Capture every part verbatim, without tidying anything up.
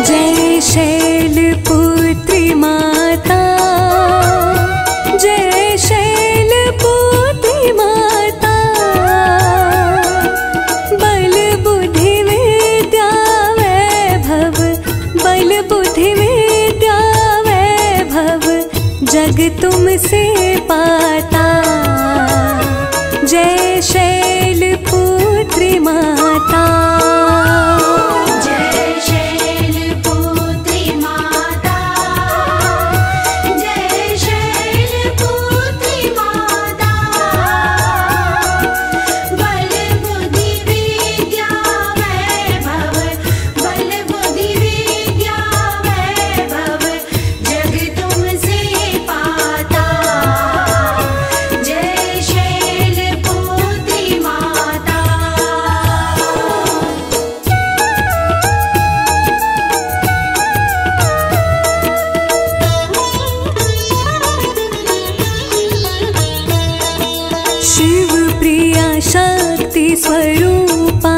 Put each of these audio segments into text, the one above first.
जय शैलपुत्री माता, जय शैलपुत्री माता, बल बुद्धि विद्या वैभव, बल बुद्धि विद्या वैभव, जग तुमसे पाता। जय शैलपुत्री माता, शक्ति स्वरूपा,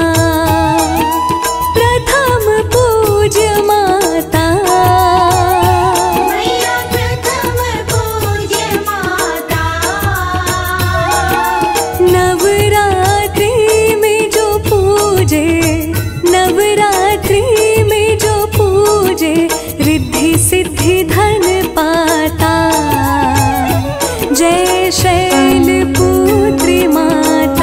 प्रथम पूज्य माता, मैया प्रथम पूज्य माता। नवरात्रि में जो पूजे, नवरात्रि में जो पूजे, रिद्धि सिद्धि धन पाता। जय शैलपुत्री माता,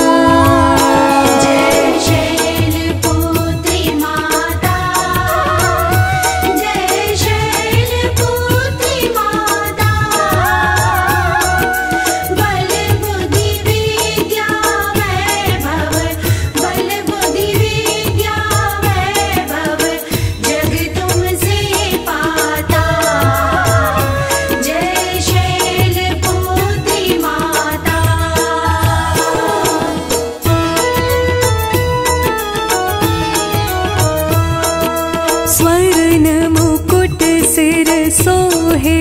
स्वर्ण मुकुट सिर सोहे,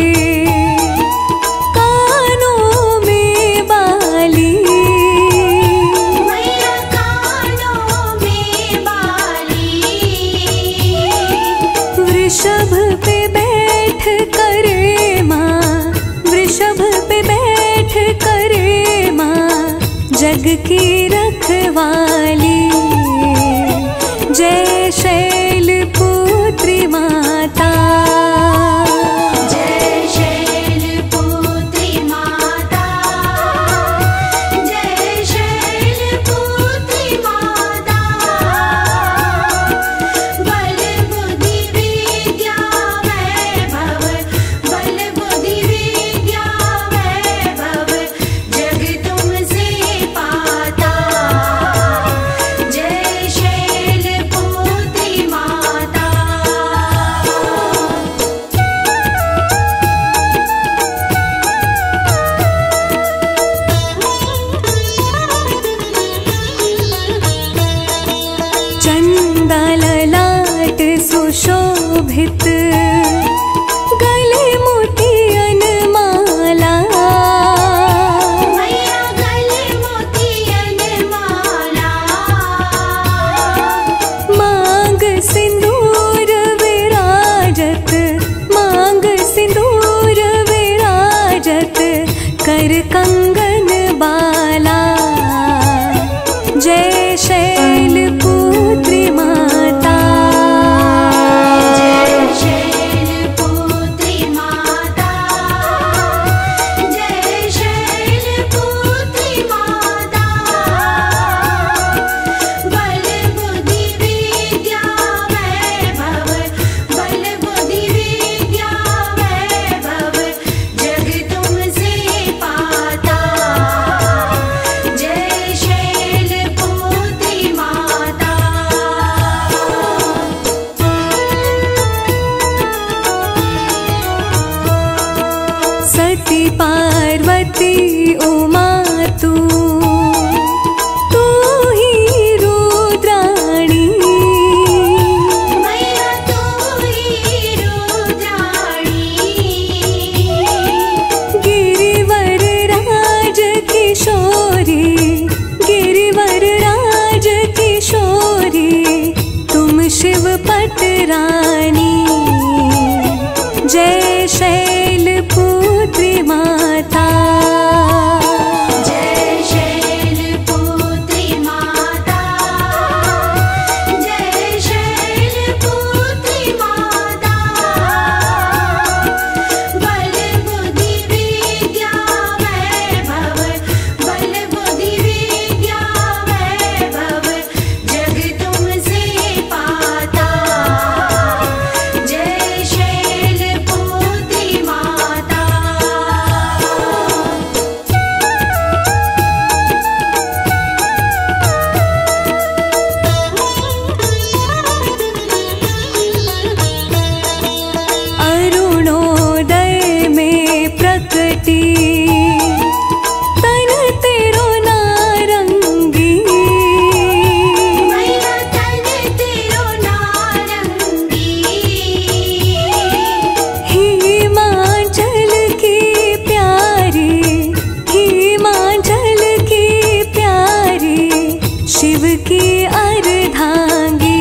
कानों में बाली, मैया कानों में बाली। वृषभ पे बैठ करे माँ, वृषभ पे बैठ करे माँ, जग की रखवाली। जय शैलपुत्री माता, जय शैलपुत्री माता, जय शैलपुत्री माता, बल बुद्धि विद्या वैभव, बल बुद्धि विद्या वैभव, जग तुमसे पाता। जय शैलपुत्री माता, चंदा ललाट सुशोभित, गले मोतियन माला, मैया गले मोतियन माला। मांग सिंदूर विराजत, मांग सिंदूर विराजत, कर कंगन बाला। जय शैलपुत्री माता, जय शैलपुत्री माता, जय शैलपुत्री माता, बल बुद्धि विद्या वैभव, बल बुद्धि विद्या वैभव, जग तुमसे पाता। जय शैलपुत्री माता, सती पार्वती उमा तू, तू ही रुद्राणी, मैया तू ही रुद्राणी। गिरिवर राज किशोरी, गिरिवर राज किशोरी, तुम शिव पटरानी, जय शैलपुत्री माता। जय शैलपुत्री माता, जय शैलपुत्री माता। बल बुद्धि विद्या वैभव, बल बुद्धि विद्या वैभव, जग तुमसे पाता। जय शैलपुत्री माता। अरुणोदय में प्रकटी, तन तेरो नारंगी। मैया तन तेरो नारंगी, हिमाचल की प्यारी, हिमाचल की प्यारी, शिव की अर्धांगी।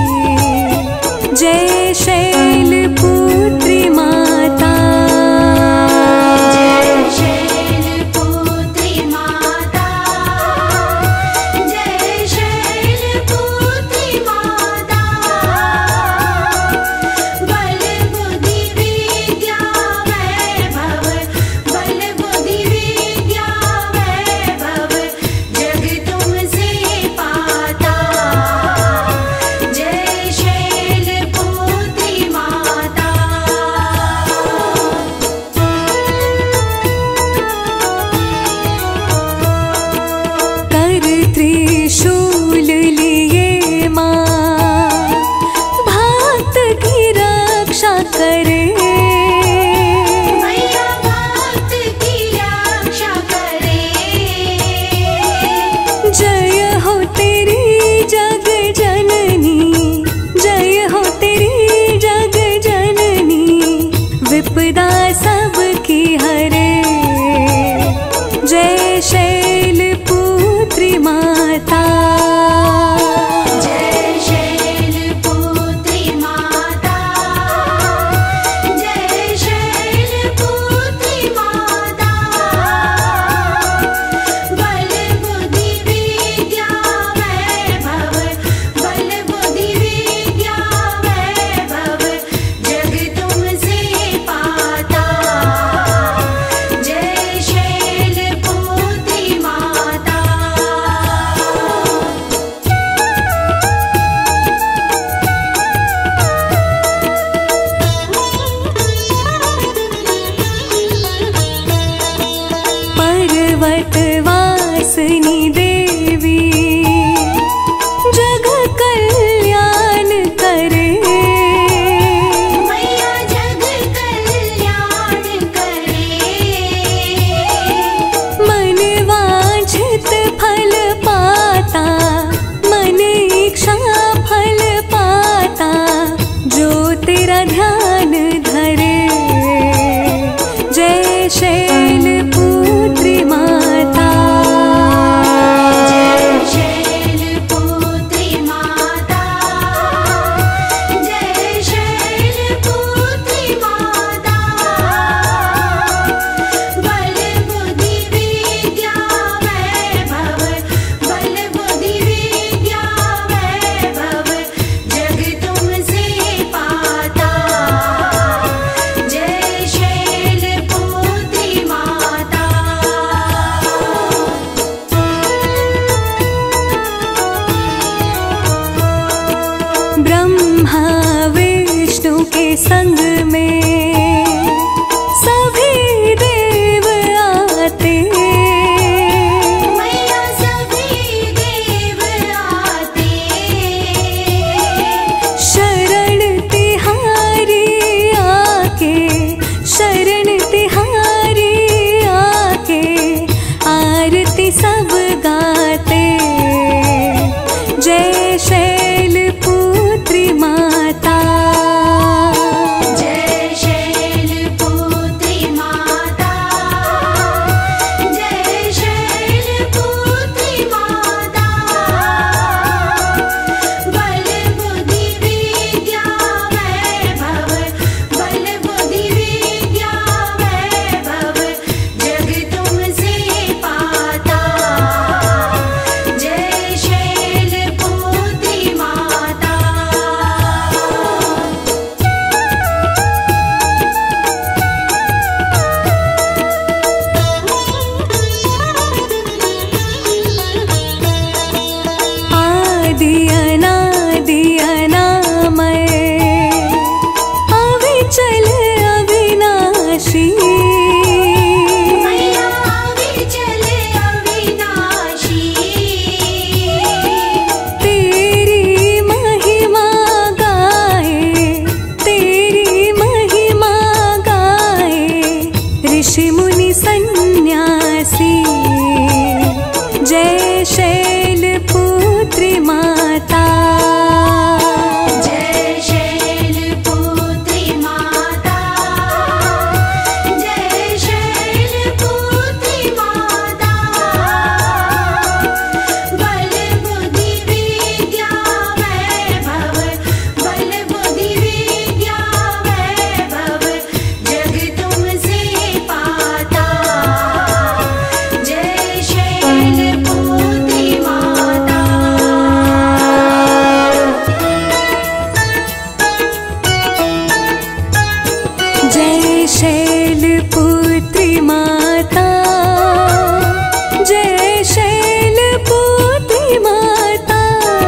जय शैलपुत्री माता। जय शैलपुत्री माता, जय शैलपुत्री माता। बल बुद्धि विद्या वैभव, बल बुद्धि विद्या वैभव, जग तुमसे पाता। जय शैलपुत्री माता। जय शैलपुत्री माता, जय शैलपुत्री माता,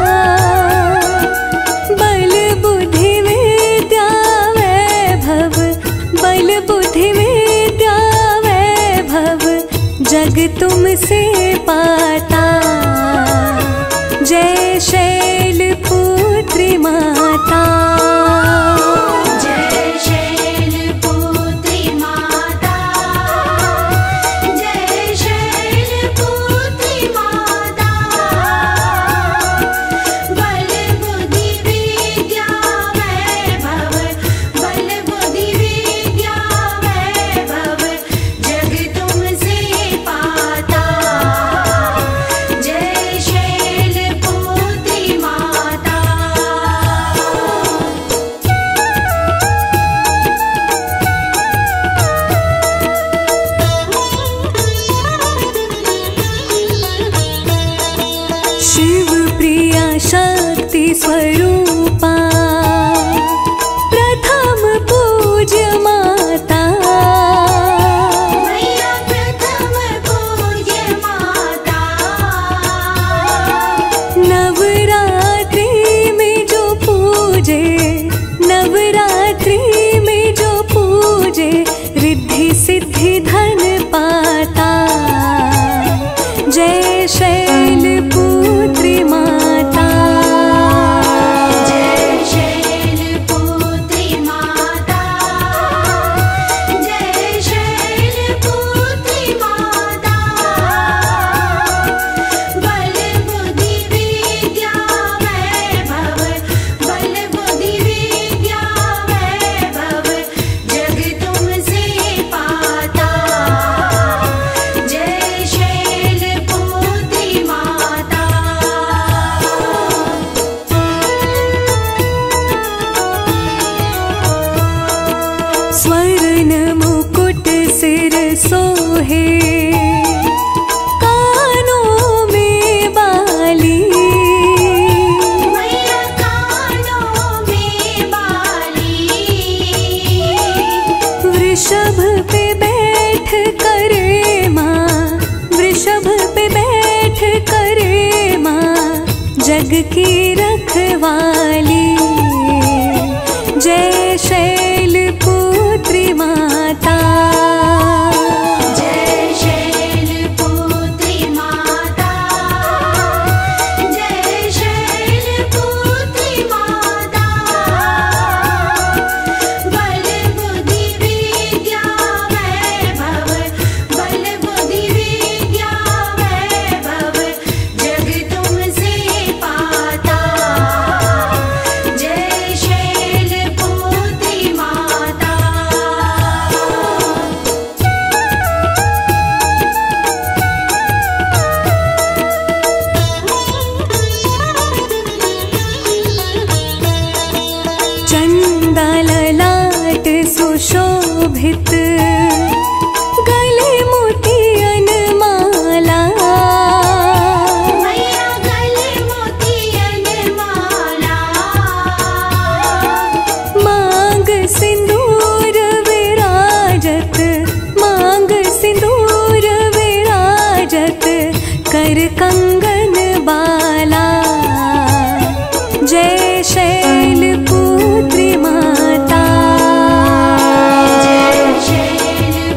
बल बुद्धि विद्या वैभव, बल बुद्धि विद्या वैभव जग तुमसे पाता। जय शैलपुत्री माता, जय शैलपुत्री माता, जय शैलपुत्री माता, बल बुद्धि विद्या वैभव, बल बुद्धि विद्या वैभव जग तुमसे पाता। जय शैलपुत्री माता। शिव प्रिया शक्ति स्वरूपा, प्रथम पूज्य माता, मैया प्रथम पूज्य माता, नवरात्रि में जो पूजे, नवरात्रि में जो पूजे रिद्धि सिद्धि धन पाता। जय शैलपुत्री माता, जय शैलपुत्री माता, जय शैलपुत्री माता, बल बुद्धि विद्या वैभव, बल बुद्धि विद्या वैभव जग तुमसे पाता। जय शैलपुत्री माता। स्वर्ण मुकुट सिर सोहे, कानों में बाली, मैया कानों में बाली, वृषभ पे बैठ करे माँ, वृषभ पे बैठ करे माँ जग की रखवाली। जय शैलपुत्री माता, जय शैलपुत्री माता, जय शैलपुत्री माता, बल बुद्धि विद्या वैभव, बल बुद्धि विद्या वैभव जग तुमसे पाता। जय शैलपुत्री माता। चंदा ललाट सुशोभित, गले मोतियन माला, मैया गले मोतियन माला, मांग सिंदूर विराजत, मांग सिंदूर विराजत कर कंगन बाला। जय शैलपुत्री माता, जय शैलपुत्री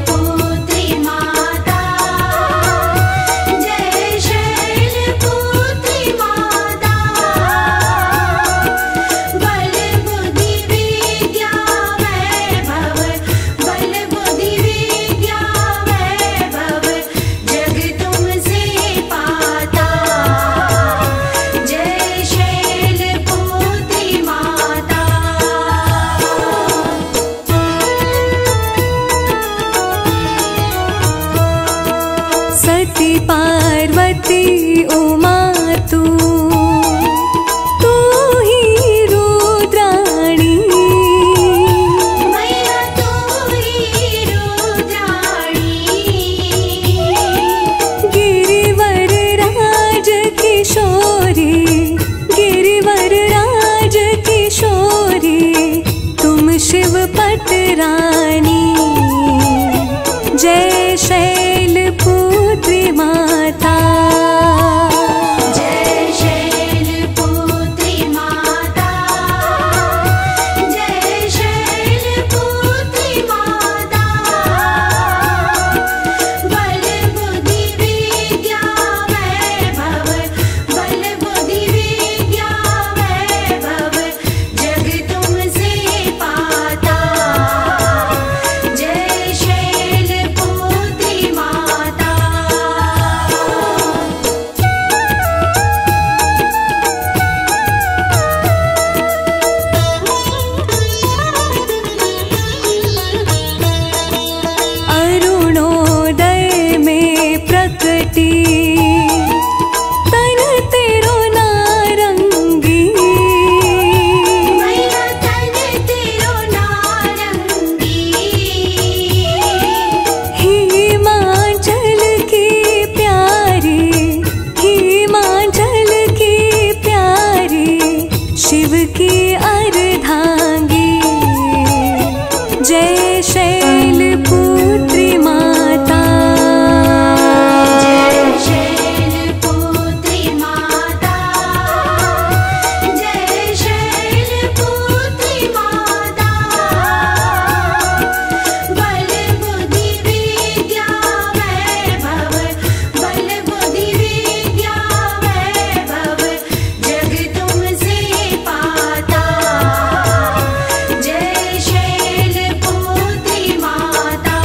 जय शैलपुत्री माता। जय शैलपुत्री माता, जय शैलपुत्री माता। बल बुद्धि विद्या वैभव, बल बुद्धि विद्या वैभव, जग तुमसे पाता। जय शैलपुत्री माता।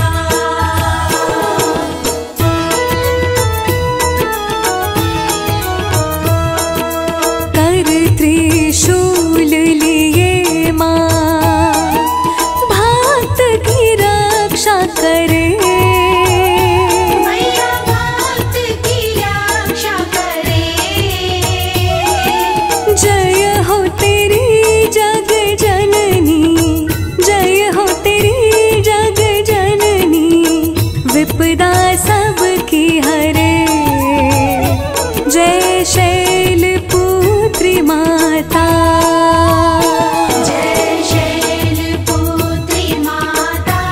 कर त्रिशूल लिए माँ, भक्त की रक्षा करे। मैया भक्त की रक्षा करे। जय हो तेरी जग जननी, जय हो तेरी जग जननी, विपदा सबकी हरे। जय शैलपुत्री माता। जय शैलपुत्री माता,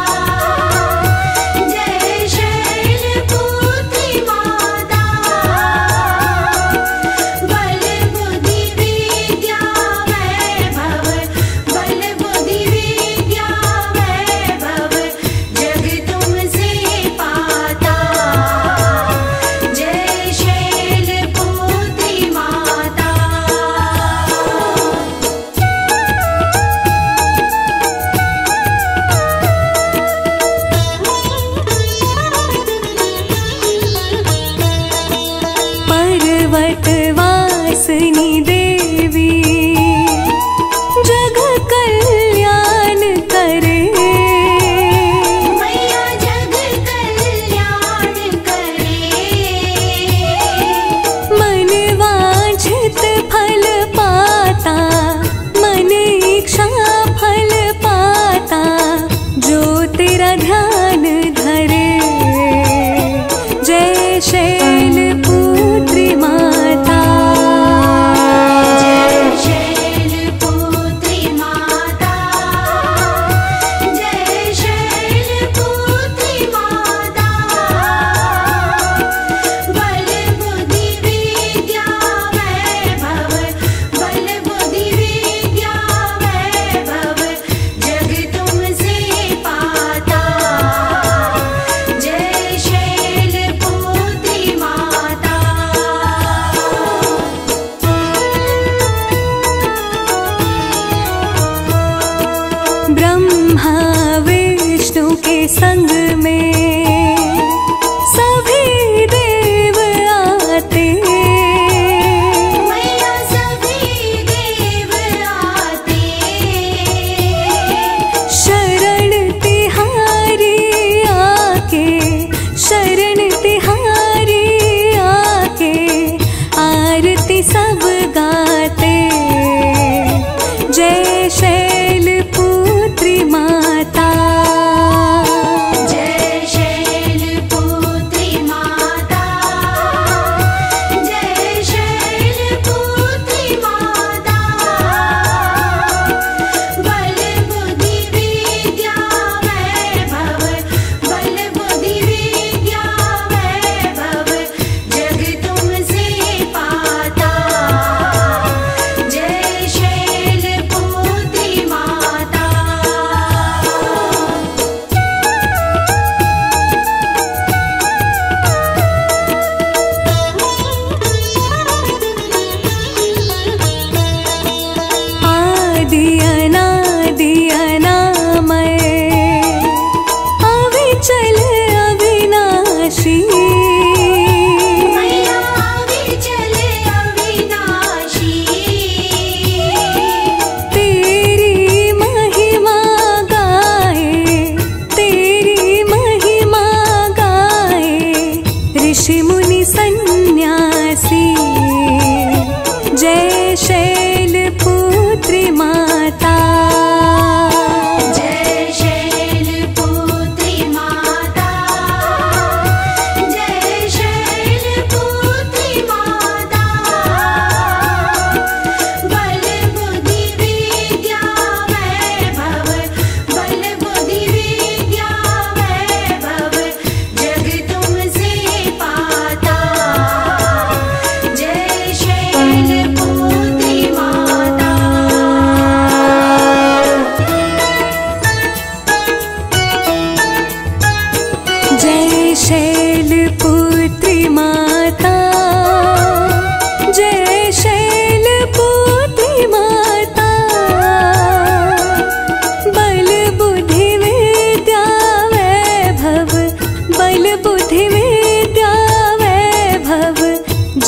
जय शैलपुत्री माता। बल बुद्धि विद्या वैभव, बल बुद्धि विद्या वैभव, जग तुमसे पाता। जय शैलपुत्री माता। पर्वतवासिनी देवी, जग कल्याण करे। मैया जग कल्याण करे। मन वांछित फल पाता, मन इच्छा फल पाता, जो तेरा ध्यान धरे। जय शैलपुत्री माता। जय शैलपुत्री माता, जय शैलपुत्री माता। बल बुद्धि विद्या वैभव, बल बुद्धि विद्या वैभव, जग तुमसे पाता। जय शैलपुत्री माता। ब्रह्मा विष्णु के संग में सभी देव आते। मैया सभी देव आते। शरण तिहारी आके, शरण तिहारी आके, आरती सब गाते। जय शैलपुत्री माता। जय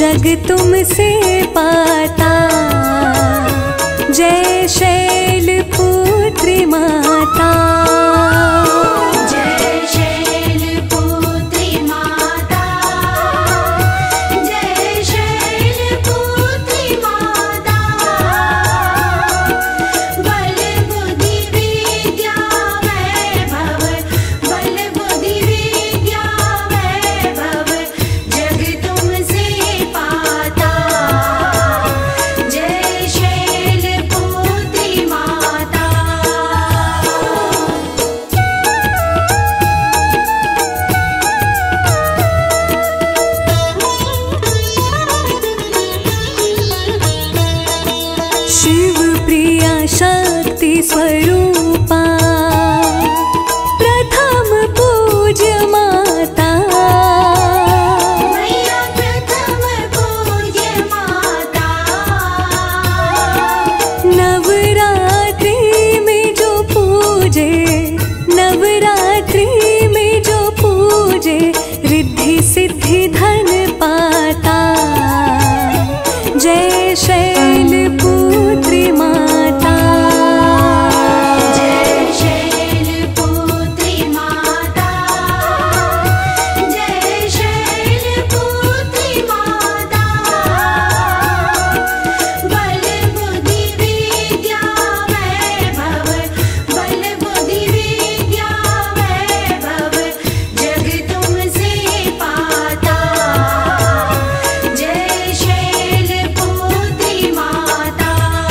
जग तुमसे पाता। जय शैलपुत्री माता। जय शैलपुत्री माता। जय शैलपुत्री माता। बल बुद्धि विद्या वैभव, बल बुद्धि विद्या वैभव, जग तुमसे पाता। जय शैलपुत्री माता। शिव प्रिया शक्ति स्वरूपा, प्रथम पूज्य माता। मैया प्रथम पूज्य माता। नवरात्रि में जो पूजे, नवरात्रि में जो पूजे, रिद्धि सिद्धि धन पाता। जय शैलपुत्री माता। जय शैलपुत्री माता। जय शैलपुत्री माता। बल बुद्धि विद्या वैभव, बल बुद्धि विद्या वैभव, जग तुमसे पाता। जय शैलपुत्री माता।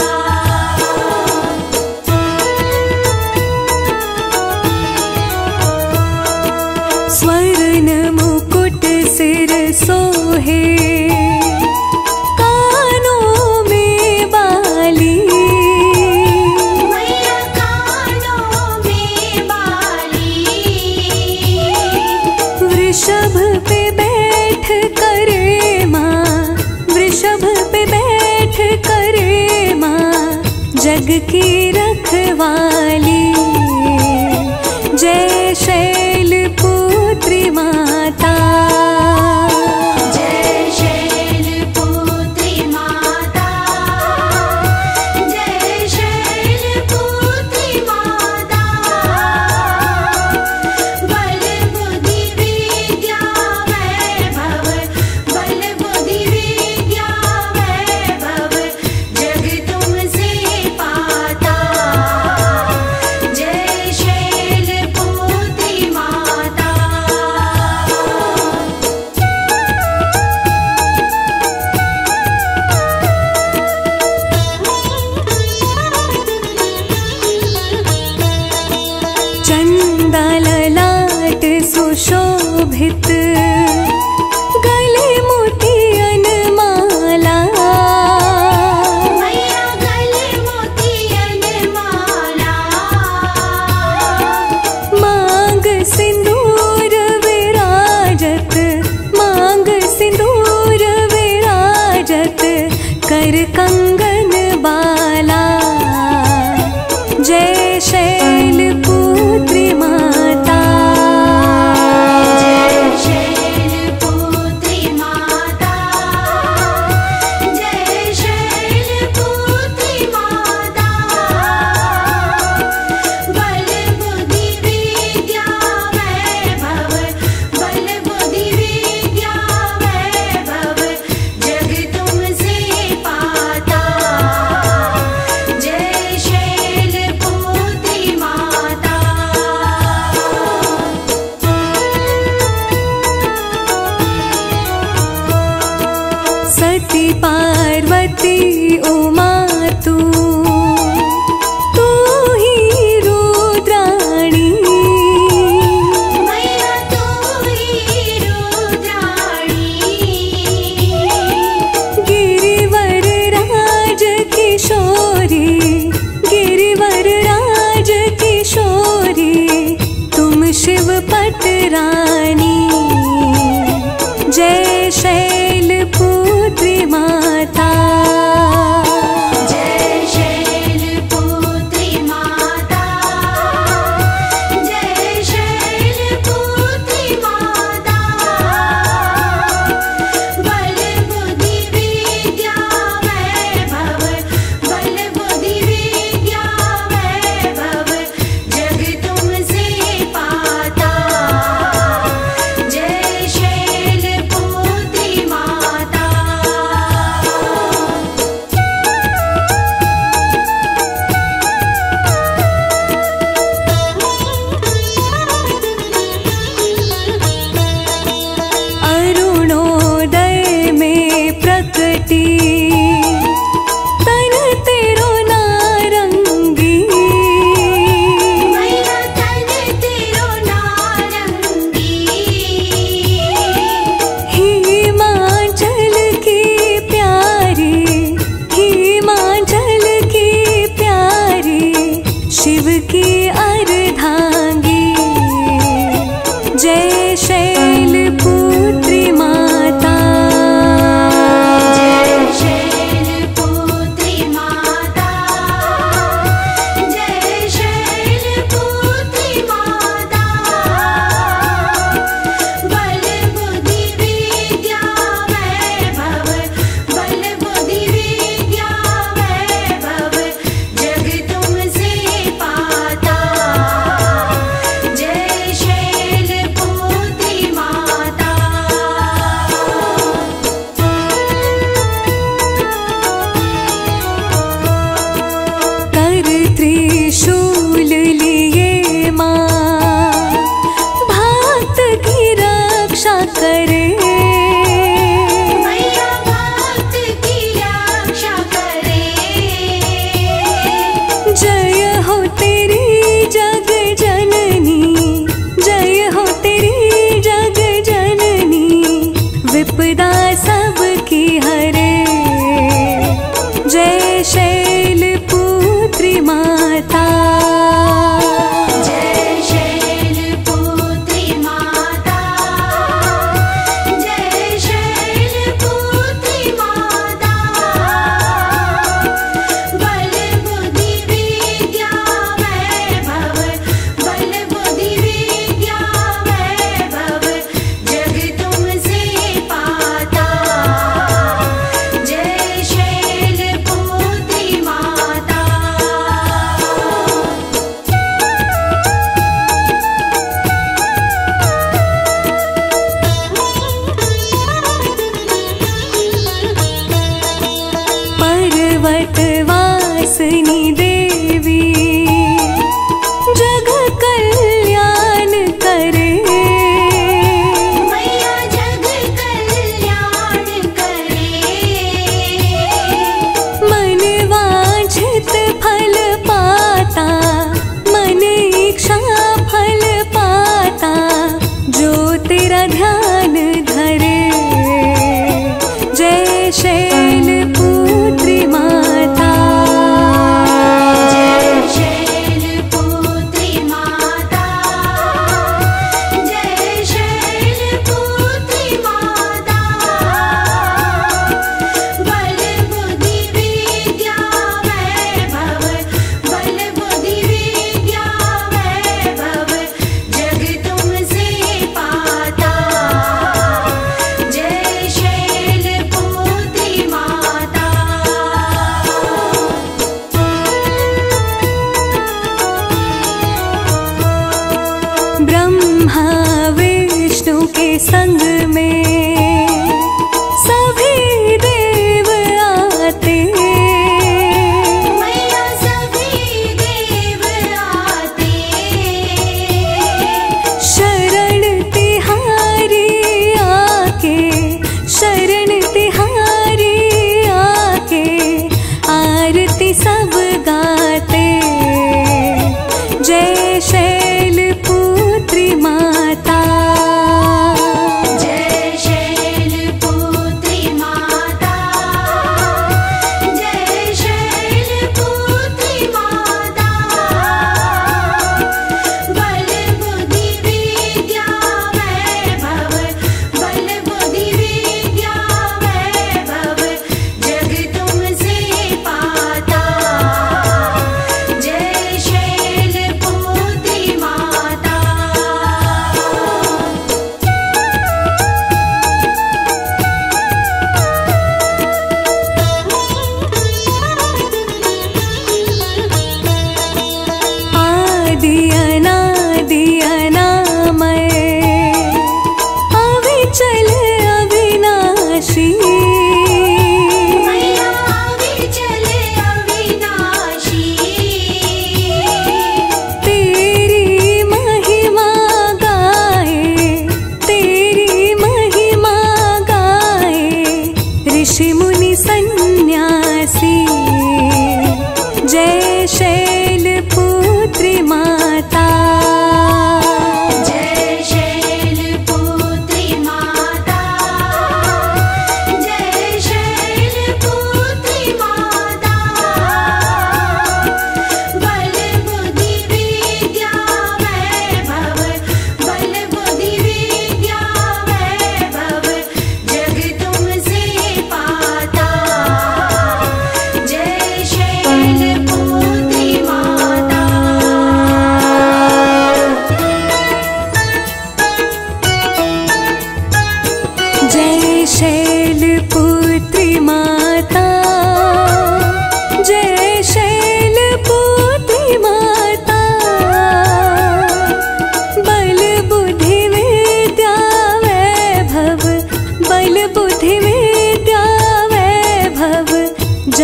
स्वर्ण मुकुट सिर सोहे, कानों में बाली। मैया कानों में बाली। वृषभ पे बैठ करे माँ, वृषभ पे बैठ करे माँ, जग की रखवाली। जय शैलपुत्री माता। जय शैलपुत्री माता। जय शैलपुत्री माता। बल बुद्धि विद्या वैभव, बल बुद्धि विद्या वैभव, जग तुमसे पाता। जय शैलपुत्री माता। चंदा ललाट सुशोभित, गले मोतियन माला। मैया गले मोतियन माला। मांग सिंदूर विराजत, मांग सिंदूर विराजत, कर कंगन बाला। जय शैलपुत्री माता। जय शैलपुत्री माता। जय शैलपुत्री माता। बल बुद्धि विद्या वैभव, बल बुद्धि विद्या वैभव, जग तुमसे पाता। जय शैलपुत्री माता। सती पार्वती उमा तू, तू ही रुद्राणी। मैया तू ही रुद्राणी। गिरिवर राज किशोरी, गिरिवर राज किशोरी, तुम शिव पटरानी। जय शैलपुत्री माता। जय शैलपुत्री माता। जय शैलपुत्री माता। बल बुद्धि की अर्धांगी। जय शैलपुत्री माता। जय शैलपुत्री माता। जय शैलपुत्री माता। बल बुद्धि विद्या वैभव, बल बुद्धि विद्या वैभव, जग तुमसे पाता। जय शैलपुत्री माता। कर त्रिशूल लिए माँ, भक्त की रक्षा करे। मैया भक्त की रक्षा करे। जय हो तेरी जग जननी, जय हो तेरी जग जननी, विपदा सबकी हरे। जय शैलपुत्री माता। जय शैलपुत्री माता। जय शैलपुत्री माता। बल बुद्धि विद्या वैभव, बल बुद्धि विद्या वैभव, जग तुमसे पाता। जय शैलपुत्री माता। पर्वतवासिनी देवी, जग कल्याण करे। मैया जग कल्याण करे। मन वांछित फल पाता, मन इच्छा फल पाता, जो तेरा ध्यान धरे। जय शैलपुत्री माता। जय शैलपुत्री माता। जय शैलपुत्री माता। बल बुद्धि विद्या वैभव, बल बुद्धि विद्या वैभव, जग तुमसे पाता। जय शैलपुत्री माता। ब्रह्मा विष्णु के संग में सभी देव आते। मैया सभी देव आते। शरण तिहारी आके, शरण तिहारी आके, आरती सब गाते। जय शैलपुत्री माता। जय शैलपुत्री माता। जय शैलपुत्री माता। बल बुद्धि विद्या वैभव, बल बुद्धि विद्या वैभव, जग तुमसे पाता। जय शैलपुत्री माता।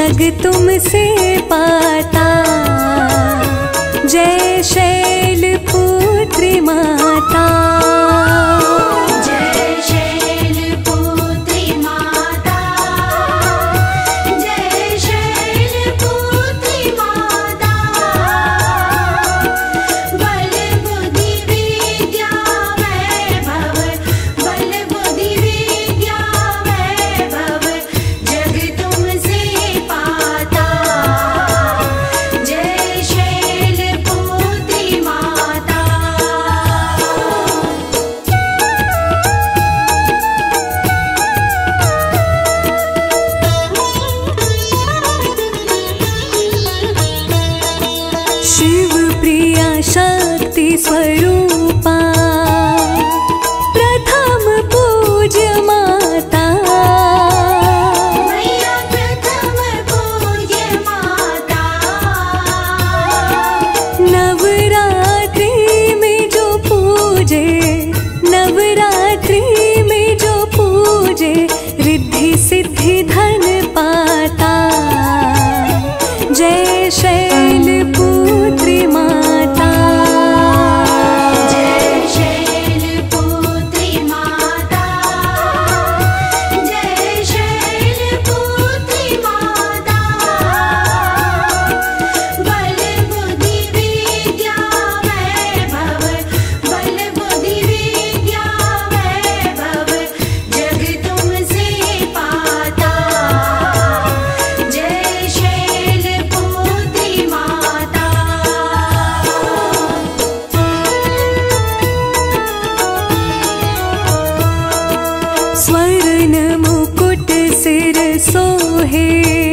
जग तुमसे पाता। जय शैलपुत्री माता। जय शैलपुत्री माता। जय शैलपुत्री माता। बल बुद्धि विद्या वैभव, बल बुद्धि विद्या वैभव, जग तुमसे पाता। जय शैलपुत्री माता। शिव प्रिया शक्ति स्वरूपा, प्रथम पूज्य माता। मैया प्रथम पूज्य माता। नवरात्रि में जो पूजे, नवरात्रि में जो पूजे, रिद्धि सिद्धि धन पाता। जय शैलपुत्री माता। जय शैलपुत्री माता। जय शैलपुत्री माता। बल बुद्धि विद्या वैभव, बल बुद्धि विद्या वैभव, जग तुमसे पाता। जय शैलपुत्री माता। स्वर्ण मुकुट सिर सोहे,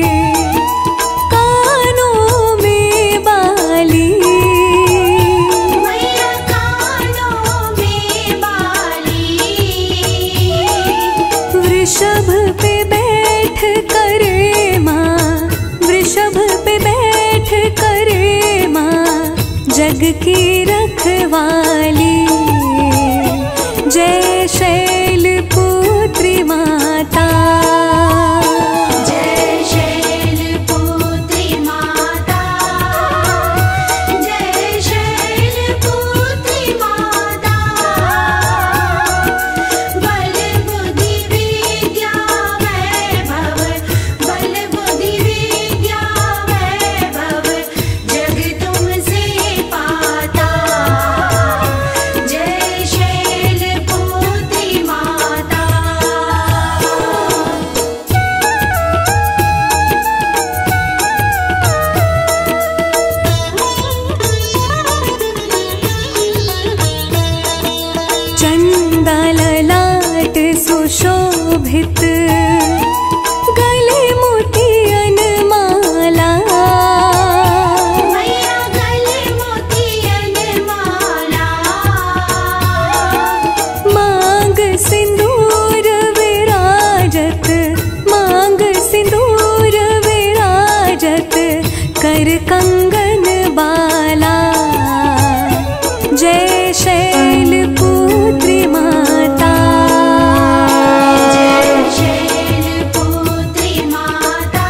कानों में बाली। मैया कानों में बाली। वृषभ पे बैठ करे माँ, वृषभ पे बैठ करे माँ, जग की रखवाली। जय शैलपुत्री माता। जय शैलपुत्री माता। जय शैलपुत्री माता। बल बुद्धि विद्या वैभव, बल बुद्धि विद्या वैभव, जग तुमसे पाता। जय शैलपुत्री माता। चंदा ललाट सुशोभित, गले मोतियन माला। मैया गले मोतियन माला। मांग सिंदूर विराजत, मांग सिंदूर विराजत, कर कंगन बाला। जय शैलपुत्री माता। जय शैलपुत्री माता।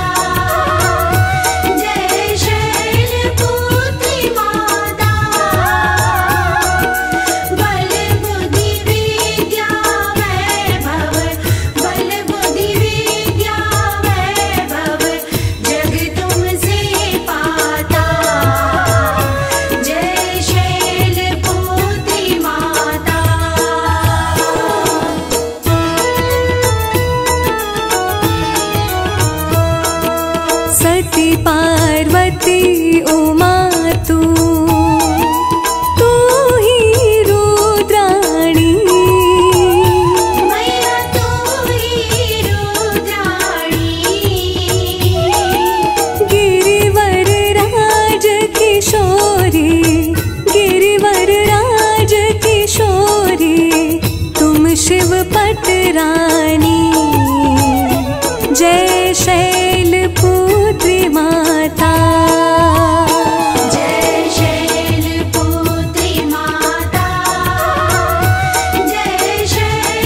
जय शैलपुत्री।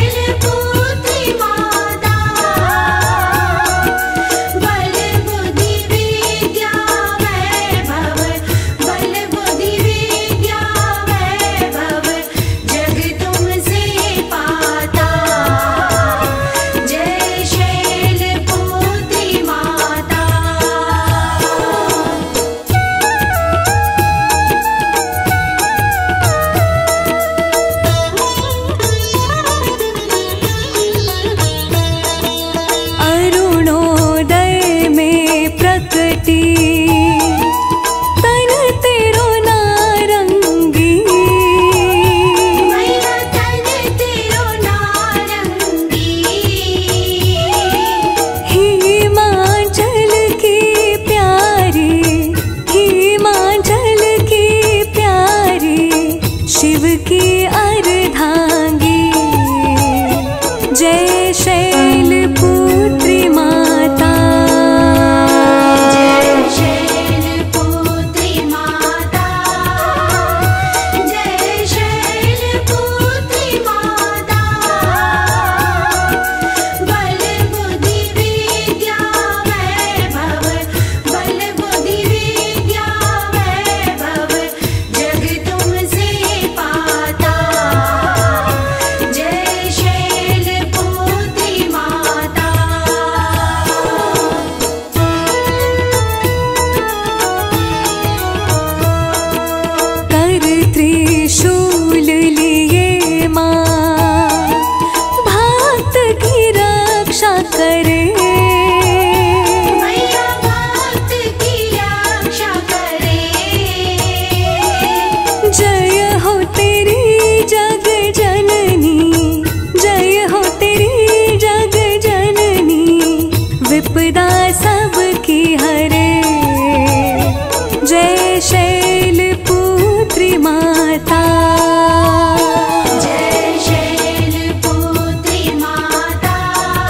बल बुद्धि शिव की अर्धांगी, जय शैलपुत्री माता। जय शैलपुत्री माता, जय शैलपुत्री माता। बल बुद्धि विद्या वैभव, बल बुद्धि विद्या वैभव, जग तुमसे पाता। जय शैलपुत्री माता। कर त्रिशूल लिए माँ, भक्त की रक्षा करे। मैया भक्त की रक्षा करे। जय हो तेरी जग जननी, जय हो तेरी जग जननी, विपदा सबकी हरे। जय शैलपुत्री माता। जय शैलपुत्री माता,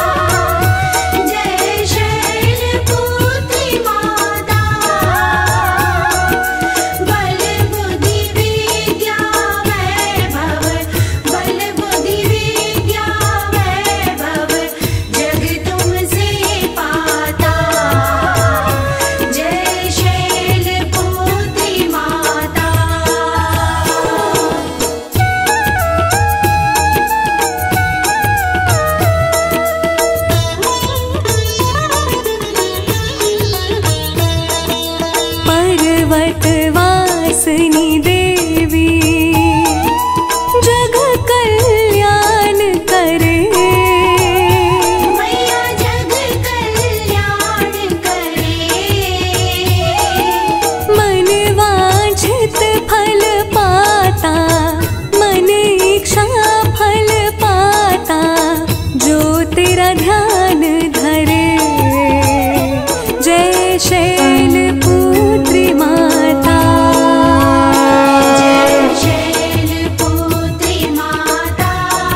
जय शैलपुत्री माता। बल बुद्धि विद्या वैभव, बल बुद्धि विद्या वैभव, जग तुमसे पाता। जय शैलपुत्री माता। पर्वतवासिनी देवी, जग कल्याण करे। मैया जग कल्याण करे। मन वांछित फल पाता, मन इच्छा फल पाता, जो तेरा ध्यान धरे। जय शैलपुत्री माता। जय शैलपुत्री माता,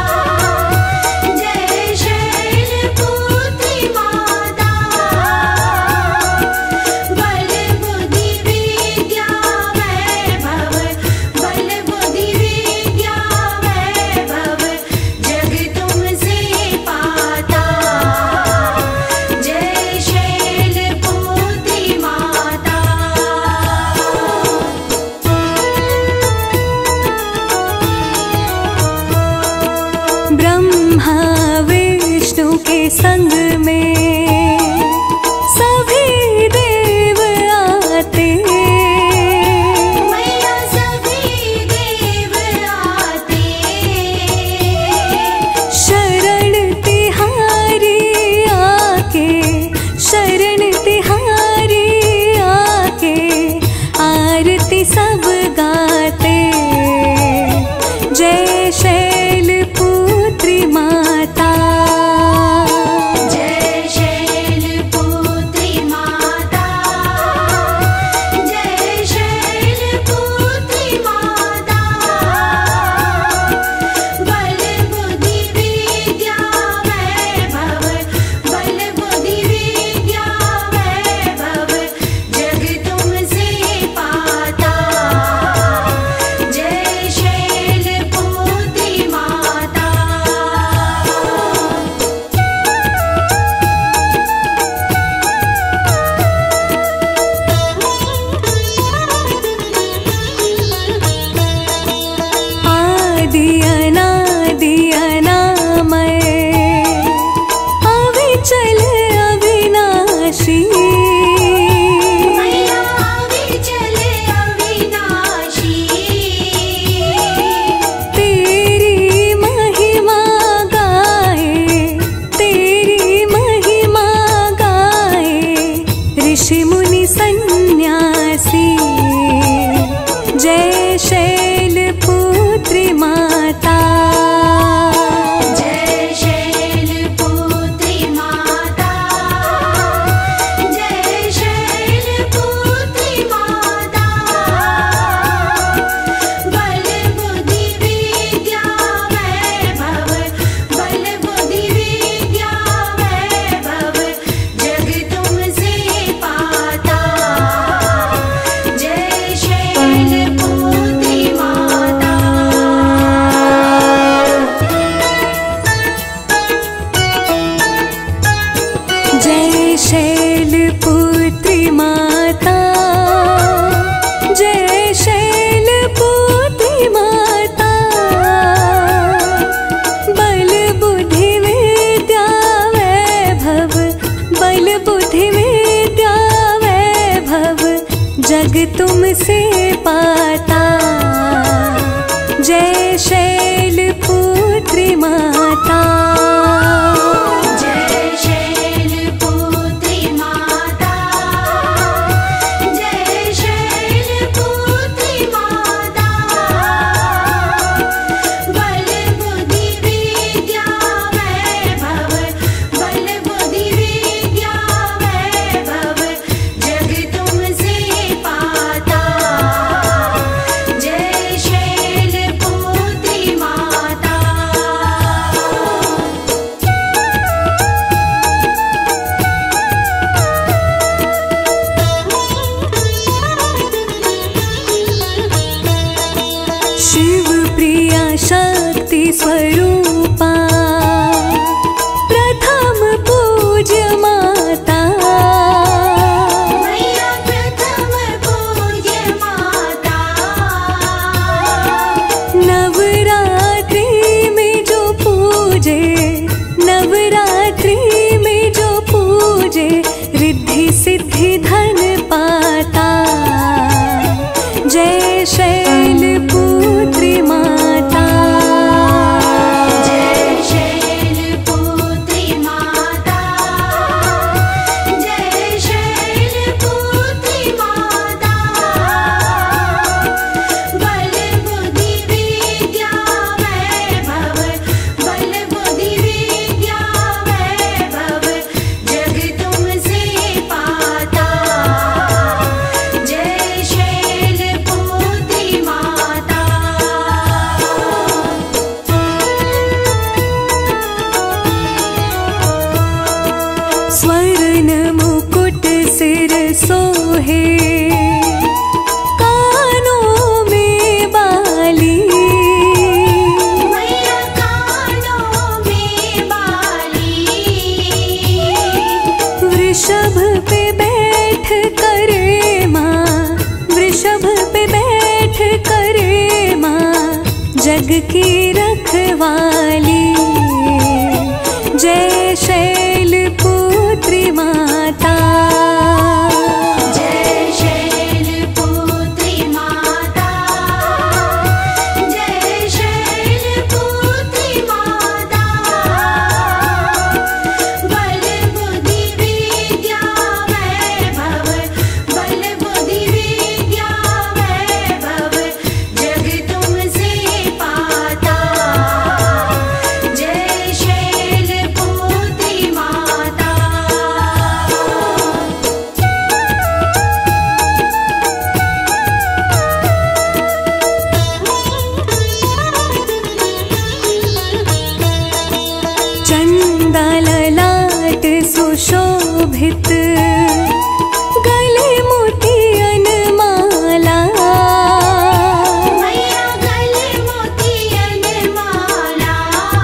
जय शैलपुत्री माता। बल बुद्धि विद्या वैभव, बल बुद्धि विद्या वैभव, जग तुमसे पाता। जय शैलपुत्री माता। ब्रह्मा विष्णु के संग में सभी देव आते। मैया सभी देव आते। शरण तिहारी आके, शरण तिहारी आके, आरती सब गाते। जय शैलपुत्री माता। जय शैलपुत्री जय शैलपुत्री माता। जय शैलपुत्री माता, जय शैलपुत्री माता। बल बुद्धि विद्या वैभव, बल बुद्धि विद्या वैभव, जग तुमसे पाता। जय शैलपुत्री माता। शिव प्रिया शक्ति स्वरूपा, प्रथम पूज्य माता। मैया प्रथम पूज्य माता। नवरात्रि में जो पूजे, नवरात्रि में जो पूजे, रिद्धि सिद्धि धन पाता। जय शैलपुत्री माता। जय शैलपुत्री माता, जय शैलपुत्री माता। बल बुद्धि विद्या वैभव, बल बुद्धि विद्या वैभव, जग तुमसे पाता। जय शैलपुत्री माता। स्वर्ण मुकुट सिर सोहे, कानों में बाली। मैया कानों में बाली। वृषभ पे बैठ करे माँ, वृषभ पे बैठ करे माँ, जग की रखवाली। जय शैलपुत्री माता। जय शैलपुत्री माता, जय शैलपुत्री माता। बल बुद्धि विद्या वैभव, बल बुद्धि विद्या वैभव, जग तुमसे पाता। जय शैलपुत्री माता। चंदा ललाट सुशोभित, गले मोतियन माला। मैया गले मोतियन माला।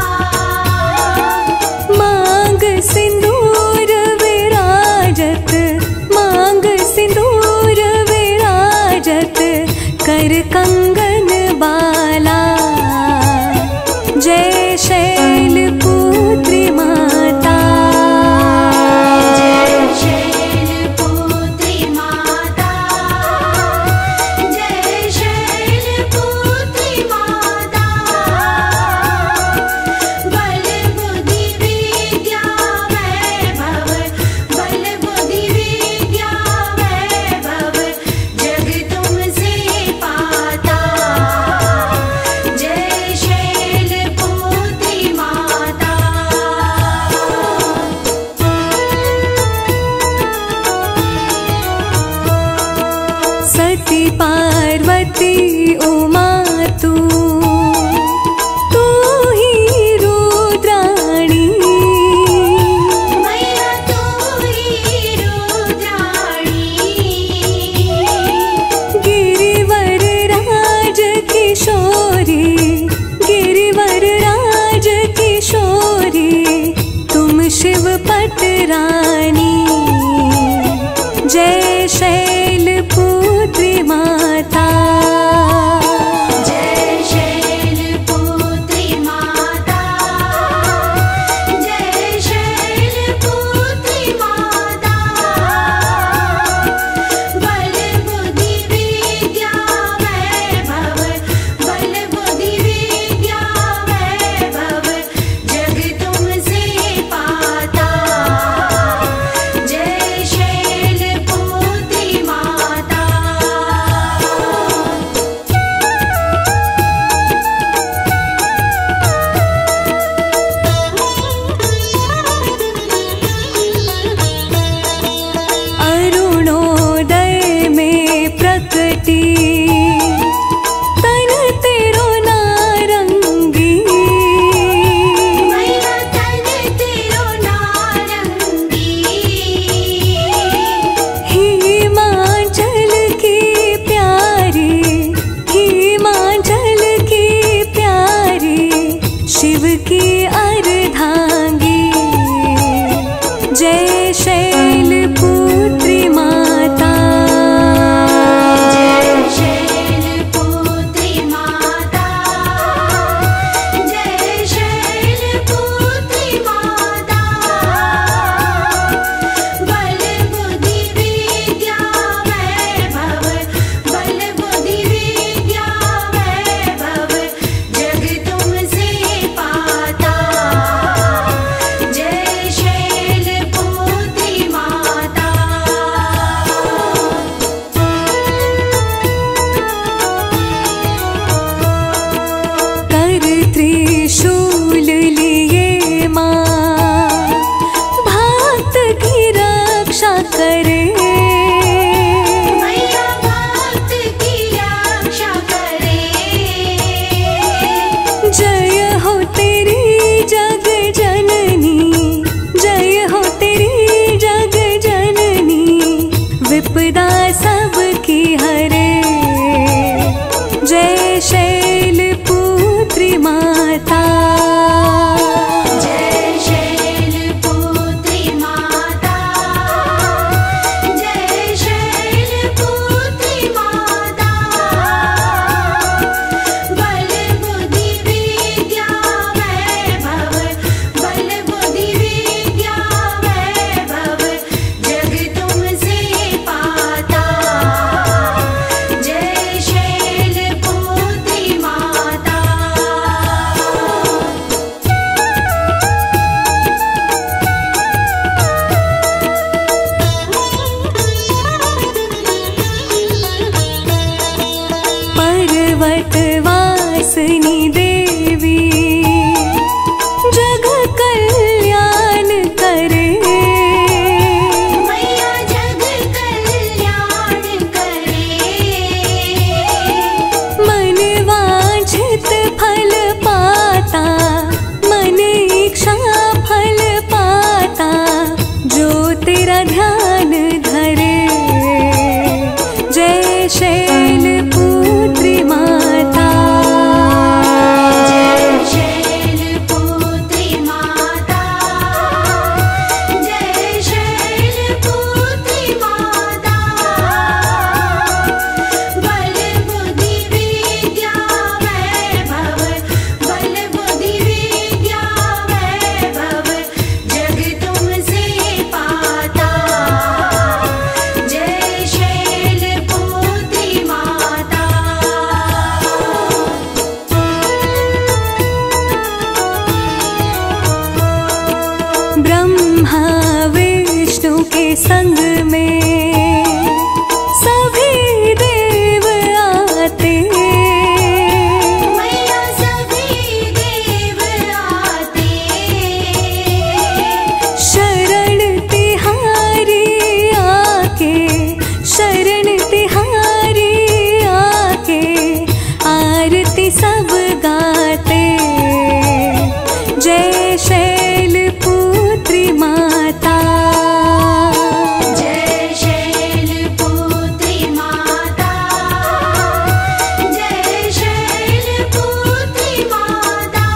मांग सिंदूर विराजत, मांग सिंदूर विराजत, कर कंगन बाला। जय शैलपुत्री माता। जय शैलपुत्री माता, जय शैलपुत्री माता। बल बुद्धि विद्या वैभव, बल बुद्धि विद्या वैभव, जग तुमसे पाता। जय शैलपुत्री माता। वासनी देवी जग कल्याण करे। मैया जग कल्याण करे। मन वांछित फल पाता, मन इच्छा फल पाता, जो तेरा ध्यान धरे। जय शैलपुत्री माता, जय शैलपुत्री माता, जय शैलपुत्री माता। बल बुद्धि विद्या वैभव, बल बुद्धि विद्या वैभव, जग तुमसे पाता। जय शैलपुत्री माता। ब्रह्मा विष्णु के संग में सभी देव आते। मैया सभी देव आते। शरण तिहारी आके, शरण तिहारी आके, आरती सब गाते। जय शैलपुत्री माता, जय शैलपुत्री माता, जय शैलपुत्री माता।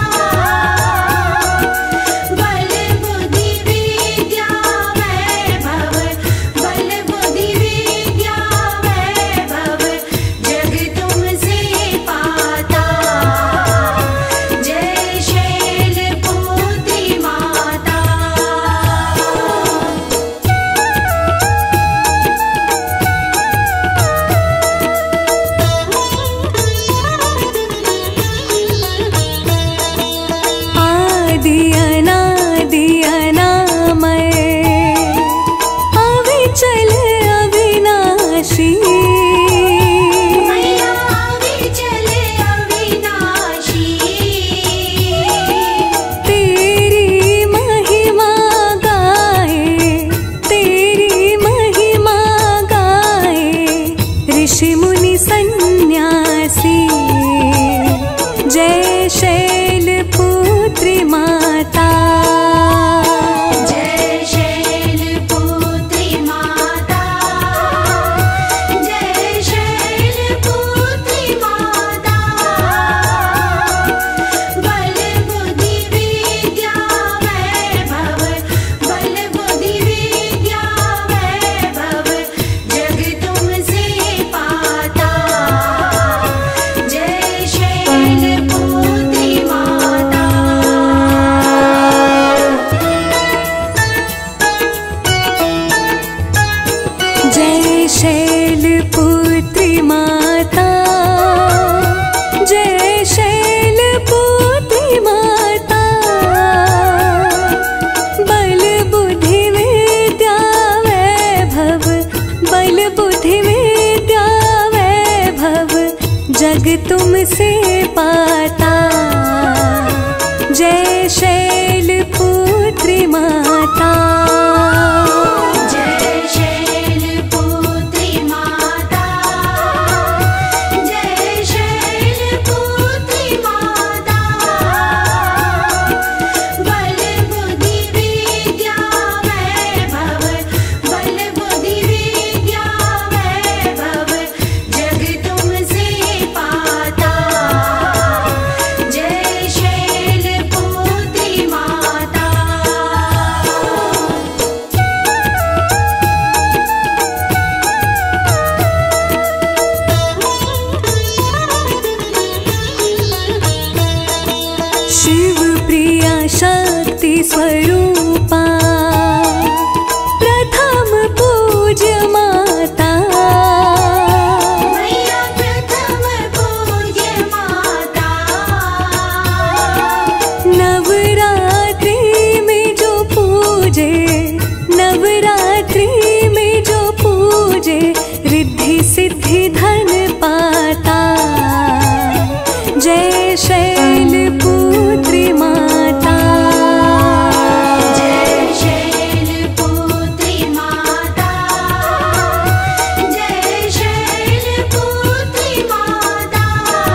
बल बुद्धि विद्या वैभव, बल बुद्धि विद्या वैभव, जग तुमसे पाता। जय शैलपुत्री माता। आदि अनादि अनामय, अविचल अविनाशी। मैया विचल अविनाशी। तेरी महिमा गाए, तेरी महिमा गाए, ऋषि मुनि सन्यासी। जय शैलपुत्री माता, जय शैलपुत्री माता, जय शैलपुत्री माता। बल बुद्धि विद्या वैभव, बल बुद्धि विद्या वैभव, जग तुमसे पाता। जय शैलपुत्री माता। जय शैलपुत्री माता, जय शैलपुत्री माता। बल बुद्धि विद्या वैभव, बल बुद्धि विद्या वैभव, जग तुमसे पाता। जय शैलपुत्री माता, जय शैलपुत्री माता, जय शैलपुत्री माता। बल बुद्धि विद्या वैभव, बल बुद्धि विद्या वैभव, जग तुमसे पाता। जय शैलपुत्री माता। शिव प्रिया शक्ति स्वरूपा, प्रथम पूज्य माता। मैया प्रथम पूज्य माता। नवरात्रि में जो पूजे, नवरात्रि में जो पूजे, रिद्धि सिद्धि धन पाता। जय शैलपुत्री माता, जय शैलपुत्री माता, जय शैलपुत्री माता।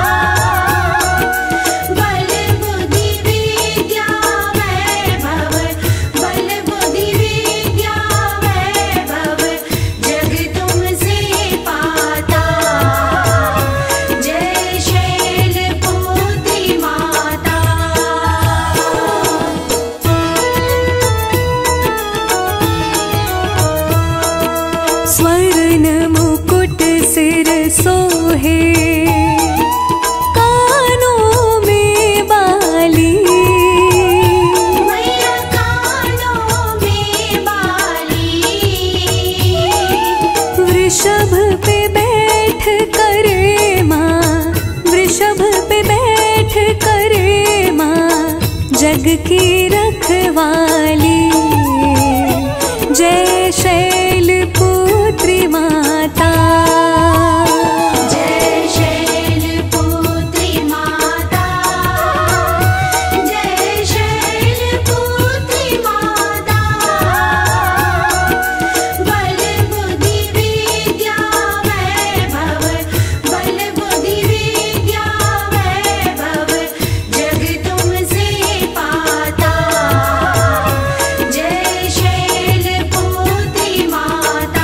बल बुद्धि विद्या वैभव, बल बुद्धि विद्या वैभव, जग तुमसे पाता। जय शैलपुत्री माता। स्वर्ण मुकुट सिर सोहे, कानों में बाली, मैया कानों में बाली, वृषभ पे बैठ करे माँ, वृषभ पे बैठ करे माँ, जग की रखवाली। जय शैलपुत्री माता, जय शैलपुत्री माता, जय शैलपुत्री माता। बल बुद्धि विद्या वैभव, बल बुद्धि विद्या वैभव, जग तुमसे पाता। जय शैलपुत्री माता।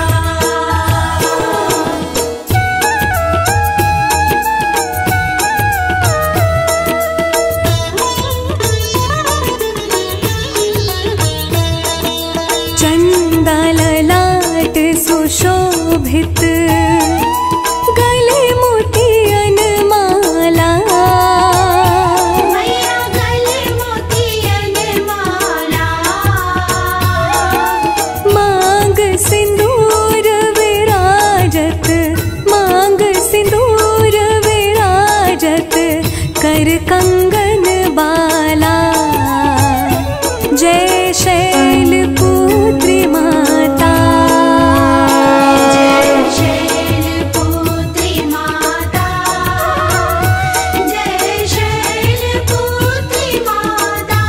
चंदा ललाट सुशोभित, गले मोतियन माला, मैया गले मोतियन माला, मांग सिंदूर विराजत, मांग सिंदूर विराजत, कर कंगन बाला। जय शैलपुत्री माता, जय शैलपुत्री माता, जय शैलपुत्री माता।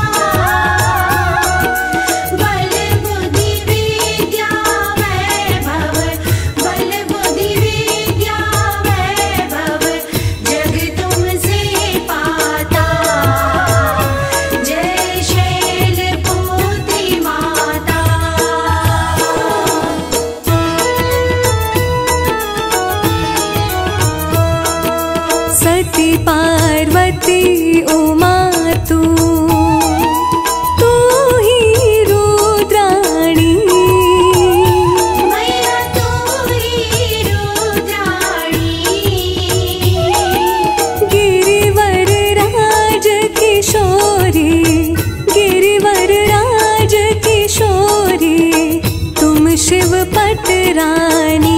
बल बुद्धि विद्या वैभव, बल बुद्धि विद्या वैभव, जग तुमसे पाता। जय शैलपुत्री माता। सती पार्वती उमा तू, तू ही रुद्राणी, मैया तू ही रुद्राणी, गिरिवर राज किशोरी, गिरिवर राज किशोरी, तुम शिव पटरानी।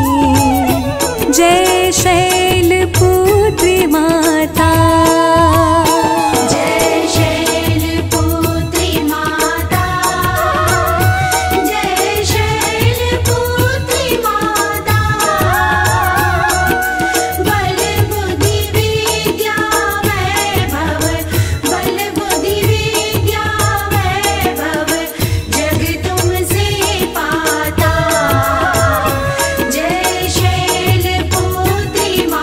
जय शैलपुत्री माता, जय शैलपुत्री माता, जय शैलपुत्री माता। बल बुद्धि विद्या वैभव, बल बुद्धि विद्या वैभव, जग तुमसे पाता। जय शैलपुत्री माता।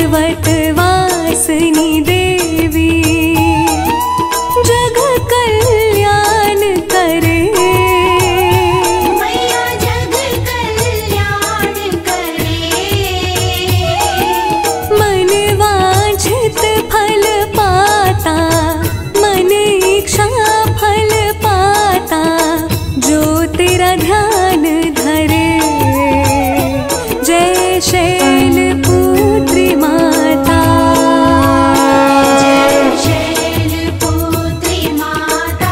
पर्वतवासिनी देवी जग कल्याण करे। मैया जग कल्याण करे। मन वांछित फल पाता, मन इच्छा फल पाता, जो तेरा ध्यान धरे। जय शैलपुत्री माता, जय शैलपुत्री माता,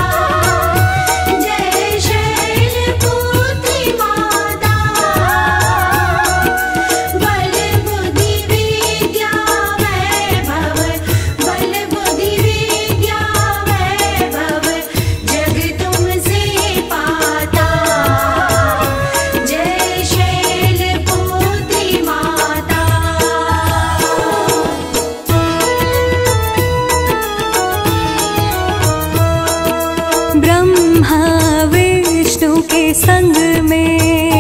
जय शैलपुत्री माता। बल बुद्धि विद्या वैभव, बल बुद्धि विद्या वैभव, जग तुमसे पाता। जय शैलपुत्री माता। ब्रह्मा विष्णु के संग में